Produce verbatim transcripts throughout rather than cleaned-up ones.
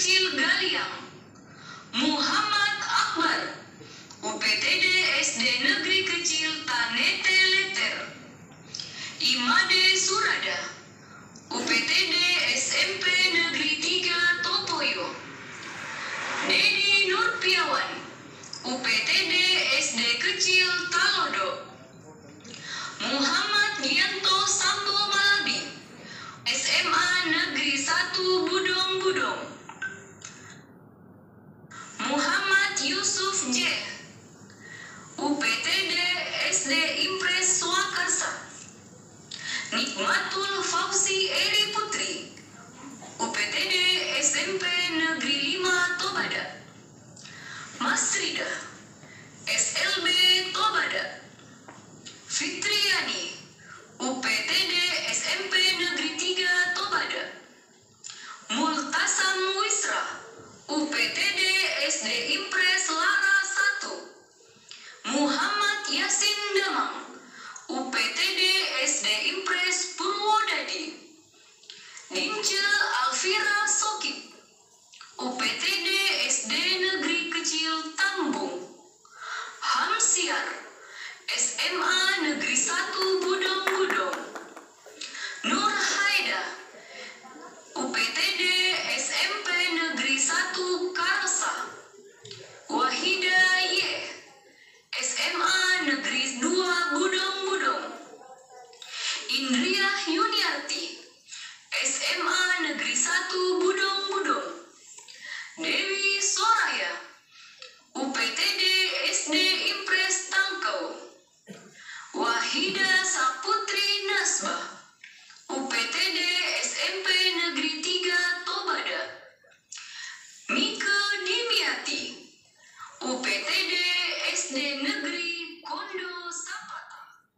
Kecil Galiang, Muhammad Akbar, U P T D S D Negeri Kecil Tanete Leter, Imade Surada, U P T D S M P Negeri tiga Topoyo, Dedi Nurpiawan, U P T D S D Kecil Talodo, Muhammad Gianto Sambo Malabi, S M A Negeri satu Budong-Budong, Muhammad Yusuf J, U P T D S D Impres Swakarsa, Nikmatul Fauzi Eri Putri, U P T D S M P Negeri lima Tobada, Masrida, S L B Tobada, Fitriani, U P T D S M P Negeri tiga Tobada, Multasam Wisra, U P T D S D Impres Lara satu, Muhammad Yasin Damang, U P T D S D Impres Purwodadi, Dince Alfira Sokip, U P T D S D Negeri Kecil Tambung, Hamsiar, S M A Negeri satu Budong-Budong, Nur Haida, U P T D S M P Negeri satu Karsa, Wahida Y, S M A Negeri dua Budong-Budong, Indriah Yuniarti, S M A Negeri satu Budong-Budong, Dewi Soraya, U P T D S D Impres Tangkau, Wahida Saputri Nasbah, U P T D S M P Negeri tiga Tobada, Mike Dimiati, U P T D S D Negeri Kondo Sapata.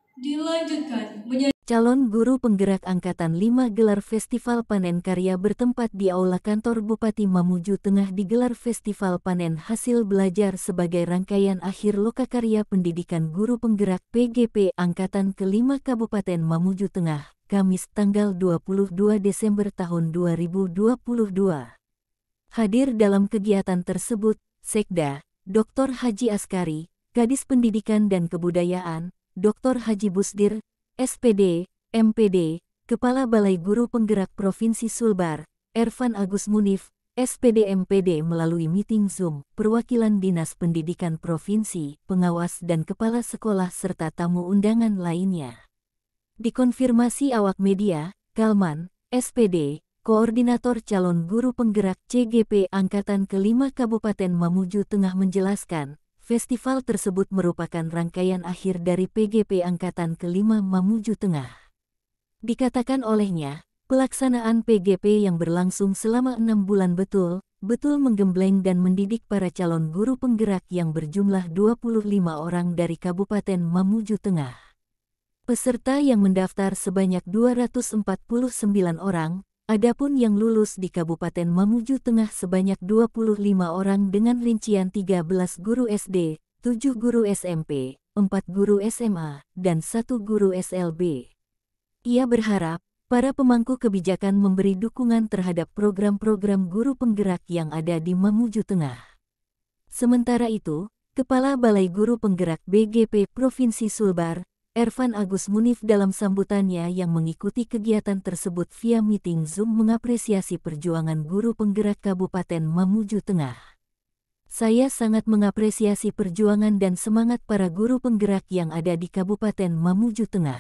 Dilanjutkan menjadi Calon Guru Penggerak Angkatan lima gelar Festival Panen Karya bertempat di Aula Kantor Bupati Mamuju Tengah digelar Festival Panen Hasil Belajar sebagai rangkaian akhir Lokakarya Pendidikan Guru Penggerak P G P Angkatan kelima Kabupaten Mamuju Tengah, Kamis tanggal dua puluh dua Desember tahun dua ribu dua puluh dua. Hadir dalam kegiatan tersebut, Sekda, Doktor Haji Askari, Kadis Pendidikan dan Kebudayaan, Doktor Haji Busdir, S P D, M P D, Kepala Balai Guru Penggerak Provinsi Sulbar, Ervan Agus Munif, S P D M P D melalui meeting Zoom, perwakilan Dinas Pendidikan Provinsi, pengawas dan kepala sekolah serta tamu undangan lainnya. Dikonfirmasi awak media, Kalman, S P D, Koordinator Calon Guru Penggerak C G P Angkatan kelima Kabupaten Mamuju Tengah menjelaskan, festival tersebut merupakan rangkaian akhir dari P G P Angkatan kelima Mamuju Tengah. Dikatakan olehnya, pelaksanaan P G P yang berlangsung selama enam bulan betul, betul menggembleng dan mendidik para calon guru penggerak yang berjumlah dua puluh lima orang dari Kabupaten Mamuju Tengah. Peserta yang mendaftar sebanyak dua ratus empat puluh sembilan orang, adapun yang lulus di Kabupaten Mamuju Tengah sebanyak dua puluh lima orang dengan rincian tiga belas guru S D, tujuh guru S M P, empat guru S M A, dan satu guru S L B. Ia berharap, para pemangku kebijakan memberi dukungan terhadap program-program guru penggerak yang ada di Mamuju Tengah. Sementara itu, Kepala Balai Guru Penggerak B G P Provinsi Sulbar, Ervan Agus Munif dalam sambutannya yang mengikuti kegiatan tersebut via meeting Zoom mengapresiasi perjuangan guru penggerak Kabupaten Mamuju Tengah. Saya sangat mengapresiasi perjuangan dan semangat para guru penggerak yang ada di Kabupaten Mamuju Tengah.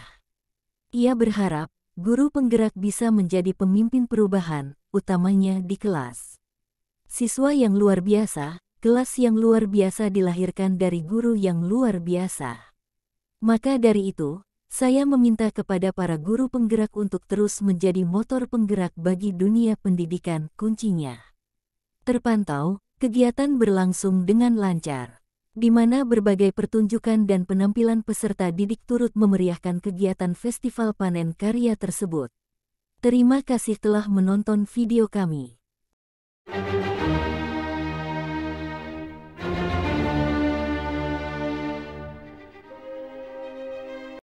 Ia berharap, guru penggerak bisa menjadi pemimpin perubahan, utamanya di kelas. Siswa yang luar biasa, kelas yang luar biasa dilahirkan dari guru yang luar biasa. Maka dari itu, saya meminta kepada para guru penggerak untuk terus menjadi motor penggerak bagi dunia pendidikan, kuncinya. Terpantau, kegiatan berlangsung dengan lancar, di mana berbagai pertunjukan dan penampilan peserta didik turut memeriahkan kegiatan Festival Panen Karya tersebut. Terima kasih telah menonton video kami.